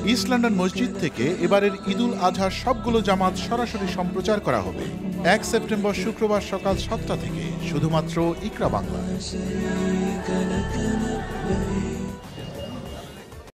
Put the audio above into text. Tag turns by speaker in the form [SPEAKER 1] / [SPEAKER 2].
[SPEAKER 1] East London মসজিদ থেকে এবারের ঈদুল আজহার সবগুলো জামাত সরাসরি সম্প্রচার করা হবে 1 সেপ্টেম্বর শুক্রবার সকাল 7টা থেকে শুধুমাত্র ইকরা বাংলায়।